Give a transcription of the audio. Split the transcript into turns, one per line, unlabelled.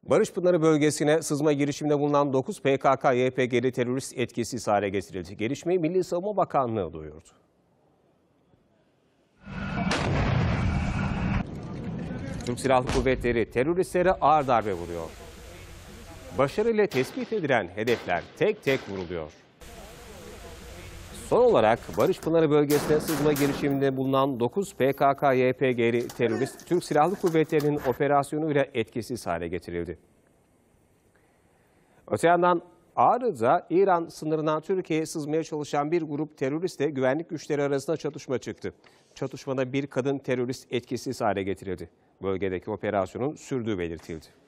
Barış Pınarı bölgesine sızma girişiminde bulunan 9 PKK-YPG'li terörist etkisiz hale getirildi. Gelişmeyi Milli Savunma Bakanlığı duyurdu. Türk Silahlı Kuvvetleri teröristlere ağır darbe vuruyor. Başarıyla tespit edilen hedefler tek tek vuruluyor. Son olarak Barış Pınarı bölgesine sızma girişiminde bulunan 9 PKK-YPG'li terörist Türk Silahlı Kuvvetleri'nin operasyonuyla etkisiz hale getirildi. Öte yandan Ağrı'da İran sınırından Türkiye'ye sızmaya çalışan bir grup teröristle güvenlik güçleri arasında çatışma çıktı. Çatışmada bir kadın terörist etkisiz hale getirildi. Bölgedeki operasyonun sürdüğü belirtildi.